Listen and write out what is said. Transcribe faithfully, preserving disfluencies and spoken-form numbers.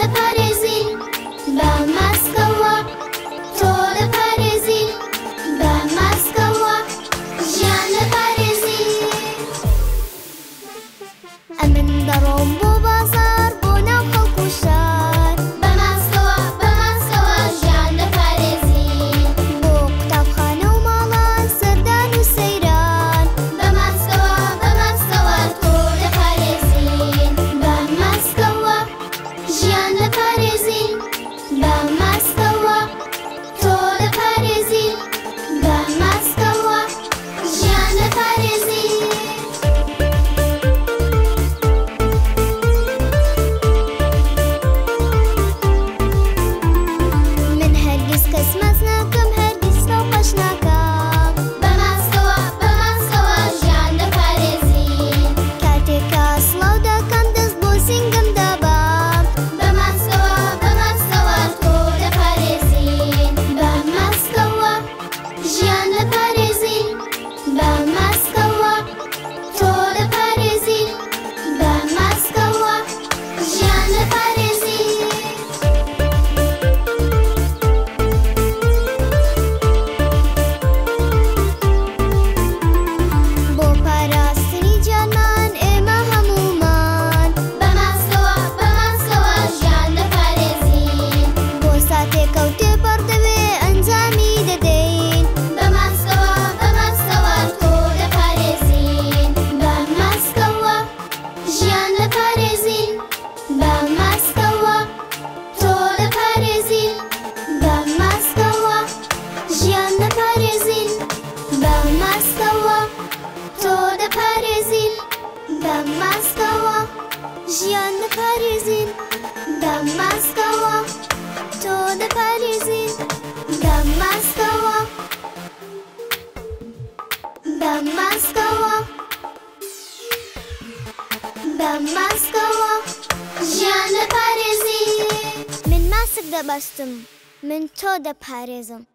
لەپارێزین بە ماسکەوە تۆ لەپارێزین بە ماسکەوە ژیان لەپارێزین ئەمن دەڕۆم بۆ بازار بۆ ناو خەڵک و شار بە ماسکەوە بە ماسکەوە ژیان لەپارێزین بۆ قوتابخانە و ماڵان سەردان و سەیران بە ماسکەوە بە ماسکەوە تۆ لەپارێزین بە ماسکەوە ژیان لەپارێزین بە ماسکەوە تۆ لەپارێزین بە ماسکەوە ژیان لەپارێزین من هەرگیز کەس مەز ناکەم هەرگیز ناوقەش ناکەم بە ماسکەوە بە ماسکەوە ژیان لەپارێزین کاتێک کە سڵاو دەکەم دەست بۆ سینگم دەبام بە ماسکەوە بە ماسکەوە تۆ لەپارێزین بە ماسکەوە ژیان لەپارێزین بە ماسکەوە تۆ لەپارێزین بە ماسکەوە ژیان لەپارێزین بۆ پاراستنی جانمان ئێمە هەموومان بە ماسکەوە بە ماسکەوە ژیان لەپارێزین بۆ ساتێک کەوتێ بەردەوێ ئەنجامی دەدەین بە ماسکەوە بە ماسکەوە تۆ لەپارێزین بە ماسکەوە ژیان لەپارێزین بە ماسکەوە تۆ لەپارێزین بە ماسکەوە ژیان لەپارێزین بە ماسکەوە تۆ لەپارێزین بە ماسکەوە ژیان لەپارێزین بە ماسکەوە تۆ لەپارێزین بە ماسکەوە بە ماسکەوە بە ماسکەوە ژیان لەپارێزین من ماسک دەبەستم من تۆ دەپارێزم